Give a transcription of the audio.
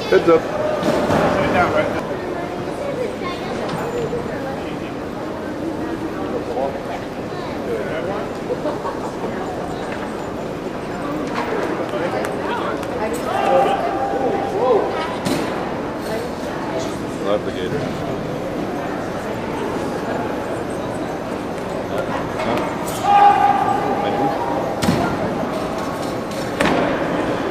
Heads up. Sit down, right? Love the gator.